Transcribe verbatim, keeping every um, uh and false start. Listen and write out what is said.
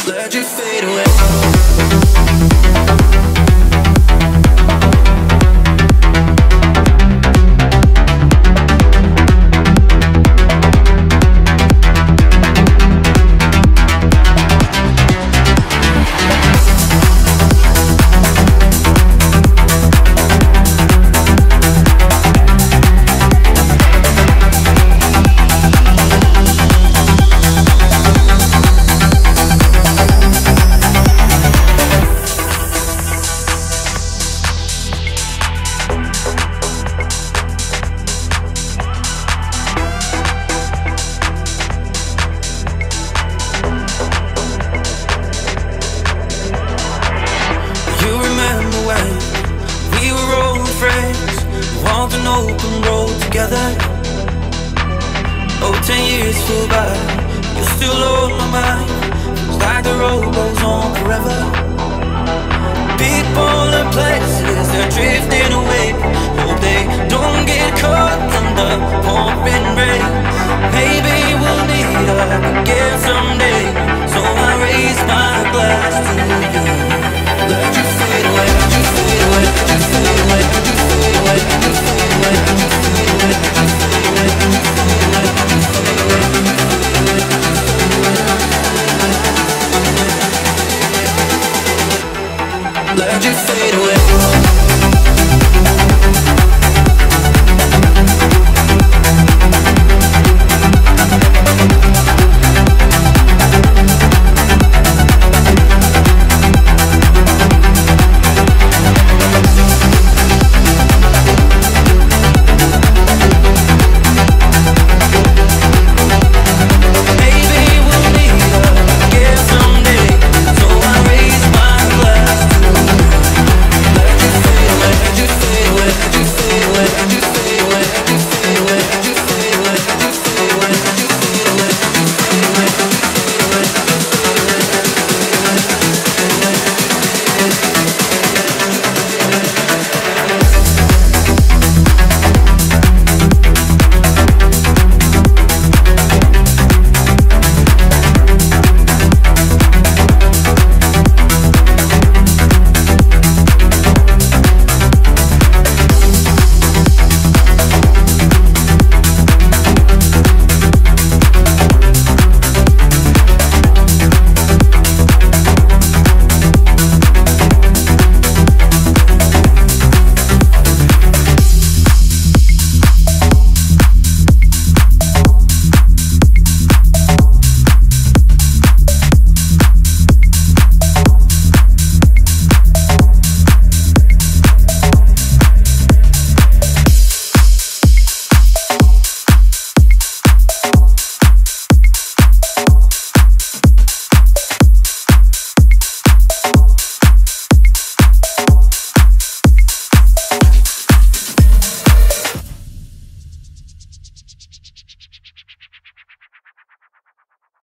let you fade away. Walked an open road together. Oh, ten years flew by. You're still on my mind. Feels like the road goes on forever. People and places, they're drifting away. Hope they don't get caught under pouring rain. Maybe we'll meet up again someday.